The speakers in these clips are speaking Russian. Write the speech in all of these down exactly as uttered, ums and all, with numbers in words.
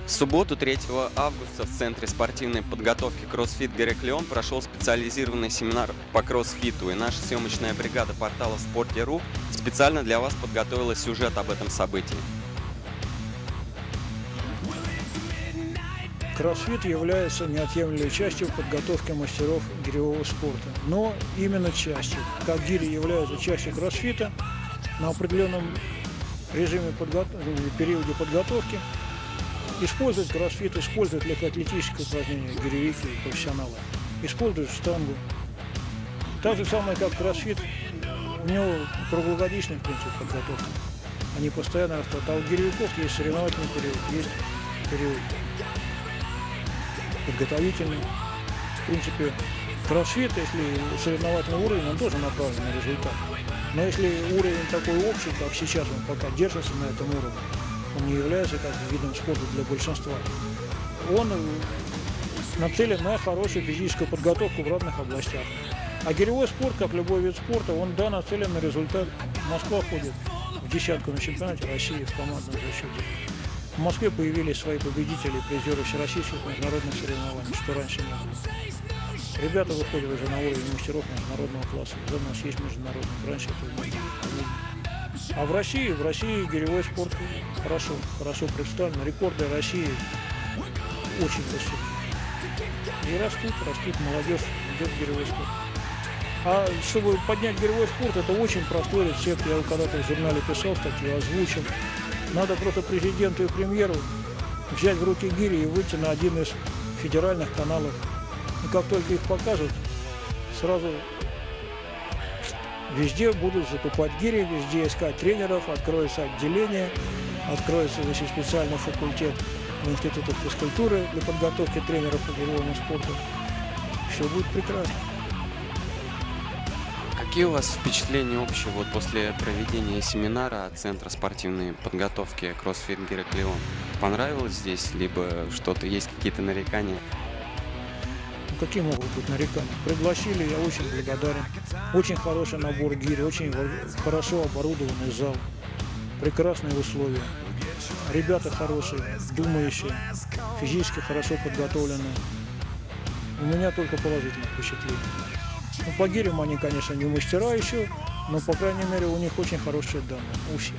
В субботу, третьего августа, в Центре спортивной подготовки CrossFit Гераклион прошел специализированный семинар по кроссфиту, и наша съемочная бригада портала спорте точка ру специально для вас подготовила сюжет об этом событии. Кроссфит является неотъемлемой частью подготовки мастеров гиревого спорта, но именно частью. Как гири являются частью кроссфита, на определенном режиме подго... периоде подготовки используют кроссфит, используют легкоатлетическое упражнение, гиревики, профессионалы, используют штангу. Так же самое, как кроссфит, у него круглогодичный принцип подготовки. Они постоянно растут. А у гиревиков есть соревновательный период, есть период подготовительный. В принципе, кроссфит, если соревновательный уровень, он тоже направлен на результат. Но если уровень такой общий, как сейчас, он пока держится на этом уровне, он не является как видом спорта для большинства. Он нацелен на хорошую физическую подготовку в разных областях. А гиревой спорт, как любой вид спорта, он, да, нацелен на результат. Москва входит в десятку на чемпионате России в командном зачете. В Москве появились свои победители, призеры всероссийских международных соревнований, что раньше не было. Ребята выходят уже на уровень мастеров международного класса. Уже у нас есть международный, раньше это не было. А в России, в России гиревой спорт хорошо, хорошо представлен. Рекорды России очень высокие. И растут, растут, молодежь идет в гиревой спорт. А чтобы поднять гиревой спорт, это очень простой рецепт. Я когда-то в журнале писал статью, озвучил. Надо просто президенту и премьеру взять в руки гири и выйти на один из федеральных каналов. И как только их покажут, сразу везде будут закупать гири, везде искать тренеров, откроется отделение, откроется, значит, специальный факультет в институтах физкультуры для подготовки тренеров по гиревому спорту. Все будет прекрасно. Какие у вас впечатления общие вот после проведения семинара от Центра спортивной подготовки CrossFit Гераклион? Понравилось здесь, либо что-то, есть какие-то нарекания? Ну, какие могут быть нарекания? Пригласили, я очень благодарен. Очень хороший набор гири, очень хорошо оборудованный зал, прекрасные условия. Ребята хорошие, думающие, физически хорошо подготовленные. У меня только положительное впечатление. Ну, по гирям они, конечно, не мастера еще, но, по крайней мере, у них очень хорошие данные, у всех.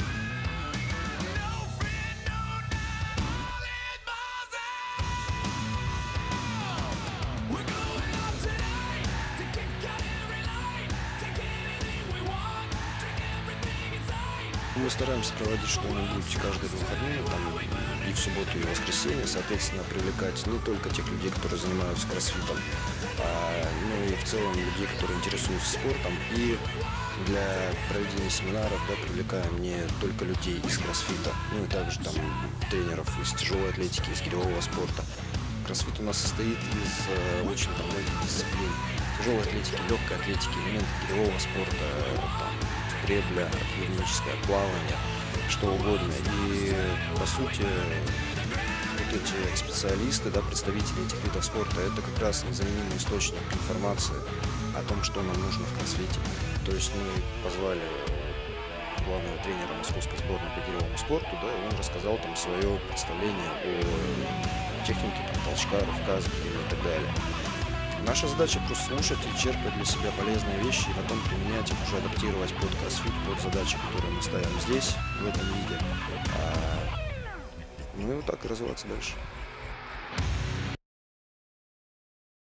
Мы стараемся проводить что-нибудь каждые выходные, там, и в субботу, и в воскресенье, соответственно, привлекать не только тех людей, которые занимаются кроссфитом, а, но и в целом людей, которые интересуются спортом. И для проведения семинаров, да, привлекаем не только людей из кроссфита, ну и также там тренеров из тяжелой атлетики, из гиревого спорта. Кроссфит у нас состоит из э, очень там, многих дисциплин: тяжелой атлетики, легкой атлетики, элементы гиревого спорта, там, гребля, академическое плавание, что угодно. И, по сути, вот эти специалисты, да, представители этих видов спорта, это как раз незаменимый источник информации о том, что нам нужно в кроссфите. То есть мы позвали главного тренера московской сборной по гиревому спорту, да, и он рассказал там свое представление о технике там, толчка, рывка, сгибания и так далее. Наша задача просто слушать и черпать для себя полезные вещи и потом применять их, уже адаптировать под кроссфит, под задачи, которые мы ставим здесь, в этом виде. А, ну и вот так и развиваться дальше.